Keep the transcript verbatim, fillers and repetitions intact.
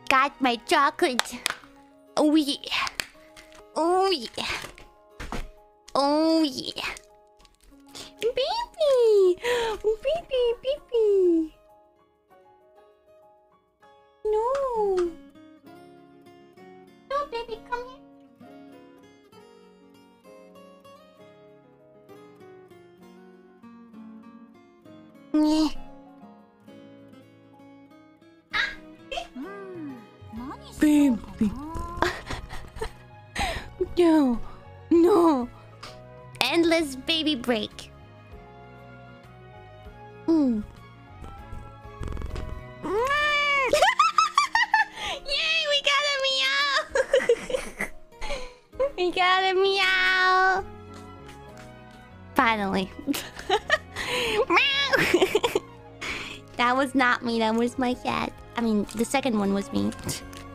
got my chocolate. Oh yeah. Oh yeah. Oh yeah. Baby! Baby, baby. No. No, baby, come here. Yeah. Baby. No. No. Endless baby break. Mm. Yay, we got a meow. We got a meow. Finally. That was not me, that was my cat. I mean, the second one was me.